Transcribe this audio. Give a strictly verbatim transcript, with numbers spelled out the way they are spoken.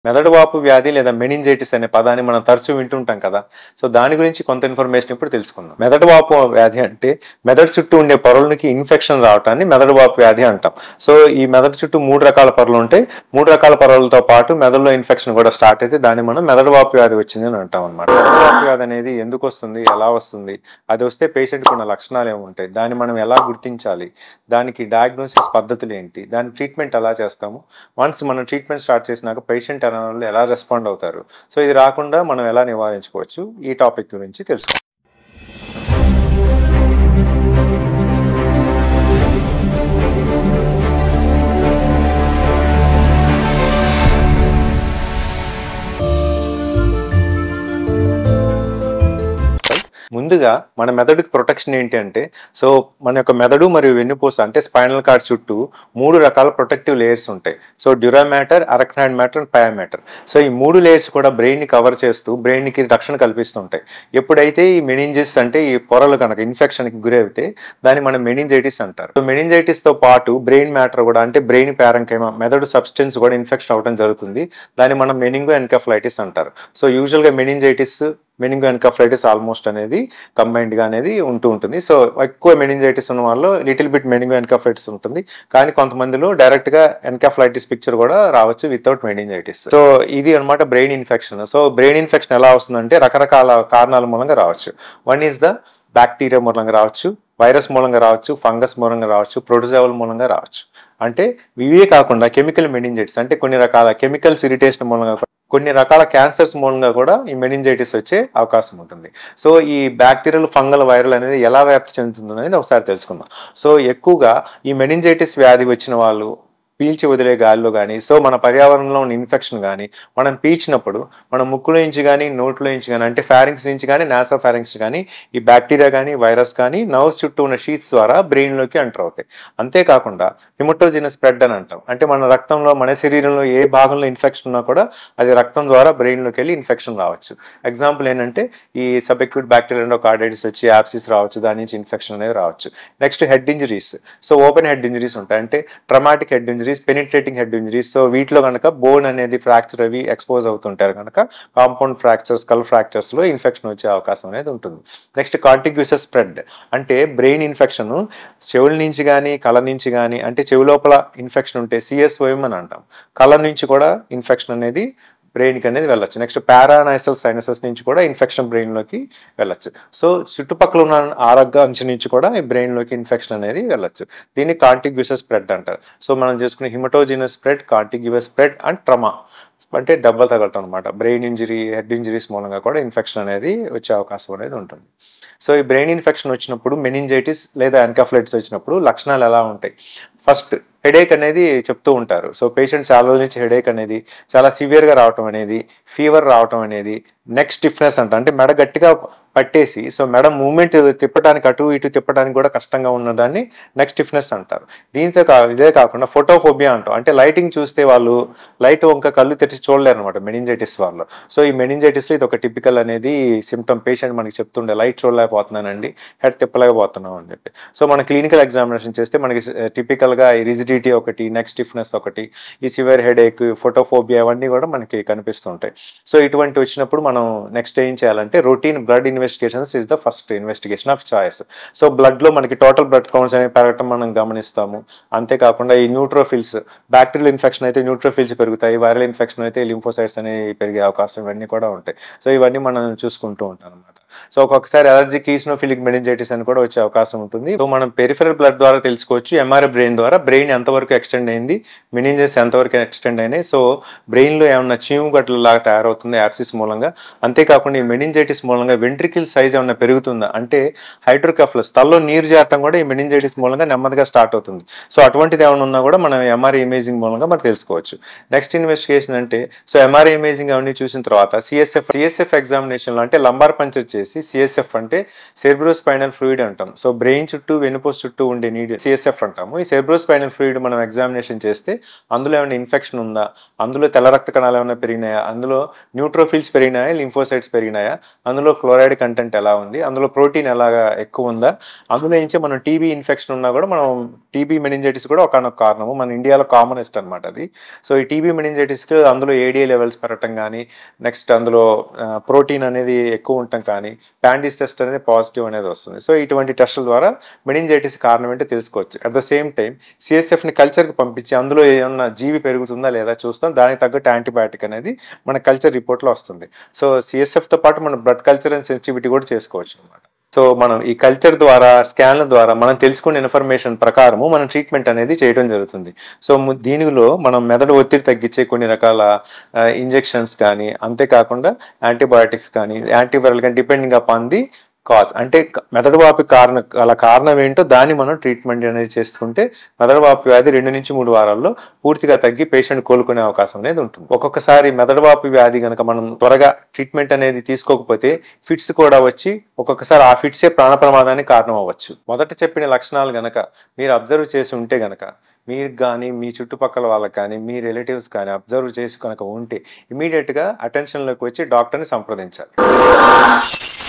మెదడు వాపు వ్యాధి లేదా మెనింజైటిస్ అనే పదాన్ని మనం తరచూ వింటుంటాం కదా. సో దాని గురించి కొంత ఇన్ఫర్మేషన్ ఇప్పుడు తెలుసుకుందాం. మెదడు వాపు వ్యాధి అంటే మెదడు చుట్టూ ఉండే పొరలకి ఇన్ఫెక్షన్ రావటాన్ని మెదడు వాపు వ్యాధి అంటాం. సో ఈ మెదడు చుట్టూ మూడు రకాల పొరలు ఉంటాయి. మూడు రకాల పొరలతో పాటు మెదడులో ఇన్ఫెక్షన్ కూడా స్టార్ట్ అయితే దాన్ని మనం మెదడు వాపు వ్యాధి వచ్చింది అని అంటాం అనమాట. మెదడు వాపు వ్యాధి అనేది ఎందుకు వస్తుంది, ఎలా వస్తుంది, అది వస్తే పేషెంట్కి ఉన్న లక్షణాలు ఏముంటాయి, దాన్ని మనం ఎలా గుర్తించాలి, దానికి డయాగ్నోసిస్ పద్ధతులు ఏంటి, దాని ట్రీట్మెంట్ ఎలా చేస్తాము, వన్స్ మనం ట్రీట్మెంట్ స్టార్ట్ చేసినాక పేషెంట్ వాళ్ళు ఎలా రెస్పాండ్ అవుతారు, సో ఇది రాకుండా మనం ఎలా నివారించుకోవచ్చు, ఈ టాపిక్ గురించి తెలుసుకుందాం. ముందుగా మన మెదడుకి ప్రొటెక్షన్ ఏంటి అంటే, సో మన యొక్క మెదడు మరియు వెన్నుపూస అంటే స్పైనల్ కార్డ్ చుట్టూ మూడు రకాల ప్రొటెక్టివ్ లేయర్స్ ఉంటాయి. So dura matter, arachnoid matter and pia matter. So ఈ మూడు లేయర్స్ కూడా బ్రెయిన్ని కవర్ చేస్తూ బ్రెయిన్కి రక్షణ కల్పిస్తుంటాయి. ఎప్పుడైతే ఈ మెనింజిస్ అంటే ఈ పొరలు కనుక ఇన్ఫెక్షన్కి గురైతే దాన్ని మనం మెనింజైటిస్ అంటారు. సో మెనింజైటిస్తో పాటు బ్రెయిన్ మ్యాటర్ కూడా అంటే బ్రెయిన్ ప్యారంకైమా మెదడు సబ్స్టెన్స్ కూడా ఇన్ఫెక్షన్ అవడం జరుగుతుంది. దాన్ని మనం మెనింగో ఎన్కెఫలైటిస్ అంటారు. సో యూజువల్గా మెనింజైటిస్ మెనింగో ఎన్కెఫలైటిస్ ఆల్మోస్ట్ అనేది కంబైన్డ్ గా అనేది ఉంటూ ఉంటుంది. సో ఎక్కువ మెనింజైటిస్ ఉన్న వాళ్ళు లిటిల్ బిట్ మెనింగో ఎన్కెఫలైటిస్ ఉంటుంది, కానీ కొంతమందిలో డైరెక్ట్ గా ఎన్కెఫలైటిస్ పిక్చర్ కూడా రావచ్చు వితౌట్ మెనింజైటిస్. సో ఇది అనమాట brain infection. So brain infection ఎలా వస్తుందంటే రకరకాల కారణాల మూలంగా రావచ్చు. వన్ ఈజ్ ద బ్యాక్టీరియా మూలంగా రావచ్చు, వైరస్ మూలంగా రావచ్చు, ఫంగస్ మూలంగా రావచ్చు, ప్రోటోజోవల్ మూలంగా రావచ్చు. అంటే ఇవే కాకుండా కెమికల్ మెనింజైటిస్ అంటే కొన్ని రకాల కెమికల్స్ ఇరిటేషన్ మూలంగా, కొన్ని రకాల క్యాన్సర్స్ మూలంగా కూడా ఈ మెనింజైటిస్ వచ్చే అవకాశం ఉంటుంది. సో ఈ బ్యాక్టీరియల్, ఫంగల్, వైరల్ అనేది ఎలా వ్యాప్తి చెందుతుంది అనేది ఒకసారి తెలుసుకుందాం. సో ఎక్కువగా ఈ మెనింజైటిస్ వ్యాధి వచ్చిన వాళ్ళు పీల్చి వదిలే గాలిలో కానీ, సో మన పర్యావరణంలో ఉన్న ఇన్ఫెక్షన్ కానీ మనం పీల్చినప్పుడు మన ముక్కులో నుంచి కానీ నోట్లో నుంచి కానీ అంటే ఫారింగ్స్ నుంచి కానీ నాసో ఫారింగ్స్ కానీ ఈ బ్యాక్టీరియా కానీ వైరస్ కానీ నర్వ్స్ చుట్టూ ఉన్న షీట్స్ ద్వారా బ్రెయిన్లోకి ఎంటర్ అవుతాయి. అంతేకాకుండా హిమటోజినస్ స్ప్రెడ్ అని అంటాం. అంటే మన రక్తంలో మన శరీరంలో ఏ భాగంలో ఇన్ఫెక్షన్ ఉన్నా కూడా అది రక్తం ద్వారా బ్రెయిన్లోకి వెళ్ళి ఇన్ఫెక్షన్ రావచ్చు. ఎగ్జాంపుల్ ఏంటంటే ఈ సబ్ఎక్యూట్ బ్యాక్టీరియల్ ఎండోకార్డైటిస్ వచ్చి యాప్సిస్ రావచ్చు, దాని నుంచి ఇన్ఫెక్షన్ అనేది రావచ్చు. Next head injuries. So open head injuries ఉంటాయి, అంటే traumatic head injuries, penetrating head injuries. So వీటిలో కనుక బోన్ అనేది ఫ్రాక్చర్ అవి ఎక్స్పోజ్ అవుతుంటారు కనుక కాంపౌండ్ ఫ్రాక్చర్స్, స్కల్ ఫ్రాక్చర్స్ లో ఇన్ఫెక్షన్ వచ్చే అవకాశం అనేది ఉంటుంది. నెక్స్ట్ కాంటిగ్యూసస్ స్ప్రెడ్ అంటే బ్రెయిన్ ఇన్ఫెక్షన్ చెవుల నుంచి కానీ కళ్ళ నుంచి కానీ, అంటే చెవి లోపల ఇన్ఫెక్షన్ ఉంటే సిఎస్ఓఎం అని అంటాం, కళ్ళ నుంచి కూడా ఇన్ఫెక్షన్ అనేది బ్రెయిన్కి అనేది వెళ్ళచ్చు. నెక్స్ట్ పారానైసల్ సైనసెస్ నుంచి కూడా ఇన్ఫెక్షన్ బ్రెయిన్లోకి వెళ్ళచ్చు. సో చుట్టుపక్కల ఉన్న ఆరోగ్య అంచు నుంచి కూడా ఈ బ్రెయిన్లోకి ఇన్ఫెక్షన్ అనేది వెళ్ళచ్చు. దీన్ని కాంటిగ్యూసస్ స్ప్రెడ్ అంటారు. సో మనం చేసుకునే hematogenous spread, contiguous spread and trauma అంటే దెబ్బలు తగలటం అనమాట. బ్రెయిన్ ఇంజరీ, హెడ్ ఇంజరీస్ మూలంగా కూడా ఇన్ఫెక్షన్ అనేది వచ్చే అవకాశం అనేది ఉంటుంది. సో ఈ బ్రెయిన్ ఇన్ఫెక్షన్ వచ్చినప్పుడు మెనింజైటిస్ లేదా ఎన్కెఫలైటిస్ వచ్చినప్పుడు లక్షణాలు ఎలా ఉంటాయి? ఫస్ట్ హెడేక్ అనేది చెప్తూ ఉంటారు. సో పేషెంట్ చాలా రోజుల నుంచి హెడేక్ అనేది చాలా సివియర్గా రావటం అనేది, ఫీవర్ రావటం అనేది, నెక్ స్టిఫ్నెస్ అంట అంటే మెడ గట్టిగా పట్టేసి సో మెడ మూమెంట్ తిప్పడానికి అటు ఇటు తిప్పడానికి కూడా కష్టంగా ఉన్నదాన్ని నెక్ స్టిఫ్నెస్ అంటారు. దీంతో కా ఇదే కాకుండా ఫోటోఫోబియా అంటాం, అంటే లైటింగ్ చూస్తే వాళ్ళు లైట్ వంక కళ్ళు తెరిచి చూడలేరు అనమాట మెనింజైటిస్ వాళ్ళు. సో ఈ మెనింజైటిస్లో ఇది ఒక టిపికల్ అనేది సిమ్టమ్. పేషెంట్ మనకి చెప్తుండే లైట్ చూడలేకపోతున్నానండి, హెడ్ తిప్పలేకపోతున్నాం అని చెప్పి. సో మన క్లినికల్ ఎగ్జామినేషన్ చేస్తే మనకి టిపికల్గా ఈ రిజిడిటీ ఒకటి, నెక్ స్టిఫ్నెస్ ఒకటి, ఈ సివియర్ హెడేక్, ఫోటోఫోబియా ఇవన్నీ కూడా మనకి కనిపిస్తుంటాయి. సో ఇటువంటి వచ్చినప్పుడు మనం నెక్స్ట్ ఏం చేయాలంటే routine blood investigations is the first investigation of choice. So బ్లడ్లో మనకి టోటల్ బ్లడ్ కౌంట్స్ అనేవి పెరగటం మనం గమనిస్తాము. అంతేకాకుండా ఈ న్యూట్రోఫిల్స్, బ్యాక్టీరియల్ ఇన్ఫెక్షన్ అయితే న్యూట్రోఫిల్స్ పెరుగుతాయి, వైరల్ ఇన్ఫెక్షన్ అయితే లింఫోసైట్స్ అనేవి పెరిగే అవకాశం ఇవన్నీ కూడా ఉంటాయి. సో ఇవన్నీ మనం చూసుకుంటూ ఉంటాం అనమాట. సో ఒక్కొక్కసారి అలర్జిక్ ఈస్నోఫిలిక్ మెనింజైటిస్ అని కూడా వచ్చే అవకాశం ఉంటుంది. సో మనం పెరిఫెరల్ బ్లడ్ ద్వారా తెలుసుకోవచ్చు, ఎంఆర్ఐ బ్రెయిన్ ద్వారా బ్రెయిన్ ఎంతవరకు ఎక్స్టెండ్ అయింది, మెనింజెస్ ఎంతవరకు ఎక్స్టెండ్ అయినాయి, సో బ్రెయిన్లో ఏమన్నా చీము గట్ల లాగా తయారవుతుంది యాప్సిస్ మూలంగా. అంతేకాకుండా ఈ మెనింజైటిస్ మూలంగా వెంట్రికిల్ సైజ్ ఏమన్నా పెరుగుతుందా, అంటే హైడ్రోకెఫలస్ తలలో నీరు చేరటం కూడా ఈ మెనింజైటిస్ మూలంగా నెమ్మదిగా స్టార్ట్ అవుతుంది. సో అటువంటిది ఏమైనా ఉన్నా కూడా మనం ఎంఆర్ఐ ఇమేజింగ్ మూలంగా మనం తెలుసుకోవచ్చు. నెక్స్ట్ ఇన్వెస్టిగేషన్ అంటే సో ఎంఆర్ఐ ఇమేజింగ్ అవన్నీ చూసిన తర్వాత సిఎస్ఎఫ్ సిఎస్ఎఫ్ ఎగ్జామినేషన్లో అంటే లంబార్ పంచర్ చేసి వచ్చేసి సిఎస్ఎఫ్ అంటే సెరిబ్రోస్పైనల్ ఫ్లూయిడ్ అంటాం. సో బ్రెయిన్ చుట్టూ వెన్నుపూస చుట్టూ ఉండే నీడ్ సిఎస్ఎఫ్ అంటాము. ఈ సెరిబ్రోస్పైనల్ ఫ్లూయిడ్ మనం ఎగ్జామినేషన్ చేస్తే అందులో ఏమైనా ఇన్ఫెక్షన్ ఉందా, అందులో తెల్ల రక్త కణాలు ఏమైనా పెరిగినాయా, అందులో న్యూట్రోఫిల్స్ పెరిగినాయా, లింఫోసైట్స్ పెరిగినాయా, అందులో క్లోరైడ్ కంటెంట్ ఎలా ఉంది, అందులో ప్రోటీన్ ఎలాగా ఎక్కువ ఉందా, అందులో నుంచే మనం టీబీ ఇన్ఫెక్షన్ ఉన్నా కూడా మనం టీబీ మెనింజైటిస్ కూడా ఒకనొక కారణము. మన ఇండియాలో కామనెస్ట్ అనమాట అది. సో ఈ టీబీ మెనింజైటిస్కి అందులో ఏడిఏ లెవెల్స్ పెరగటం కానీ, నెక్స్ట్ అందులో ప్రోటీన్ అనేది ఎక్కువ ఉండటం కానీ, ప్యాండీస్ టెస్ట్ అనేది పాజిటివ్ అనేది వస్తుంది. సో ఇటువంటి టెస్టుల ద్వారా మెనింజైటిస్ కారణం ఏంటో తెలుసుకోవచ్చు. అట్ ద సేమ్ టైం సిఎస్ఎఫ్ని కల్చర్కి పంపించి అందులో ఏమన్నా జీవి పెరుగుతుందా లేదా చూస్తాం. దానికి తగ్గట్టు యాంటీబయాటిక్ అనేది మన కల్చర్ రిపోర్ట్లో వస్తుంది. సో సిఎస్ఎఫ్తో పాటు మనం బ్లడ్ కల్చర్ అండ్ సెన్సిటివిటీ కూడా చేసుకోవచ్చు అనమాట. సో మనం ఈ కల్చర్ ద్వారా, స్కాన్ల ద్వారా మనం తెలుసుకున్న ఇన్ఫర్మేషన్ ప్రకారము మనం ట్రీట్మెంట్ అనేది చేయడం జరుగుతుంది. సో దీనిలో మనం మెదడు ఒత్తిడి తగ్గించే కొన్ని రకాల ఇంజెక్షన్స్ కానీ, అంతేకాకుండా యాంటీబయాటిక్స్ కానీ, యాంటీవైరల్ కానీ డిపెండింగ్ అపాన్ ది కాజ్, అంటే మెదడు వాపి కారణ అలా కారణం ఏంటో దాన్ని మనం ట్రీట్మెంట్ అనేది చేసుకుంటే మెదడు వాపి వ్యాధి రెండు నుంచి మూడు వారాల్లో పూర్తిగా తగ్గి పేషెంట్ కోలుకునే అవకాశం అనేది ఉంటుంది. ఒక్కొక్కసారి మెదడు వాపి వ్యాధి కనుక మనం త్వరగా ట్రీట్మెంట్ అనేది తీసుకోకపోతే ఫిట్స్ కూడా వచ్చి ఒక్కొక్కసారి ఆ ఫిట్సే ప్రాణ ప్రమాదానికి కారణం అవ్వచ్చు. మొదట చెప్పిన లక్షణాలు గనక మీరు అబ్జర్వ్ చేసి ఉంటే గనక, మీరు కానీ మీ చుట్టుపక్కల వాళ్ళకి కానీ మీ రిలేటివ్స్ కానీ అబ్జర్వ్ చేసి కనుక ఉంటే ఇమీడియట్గా అటెన్షన్లోకి వచ్చి డాక్టర్ని సంప్రదించాలి.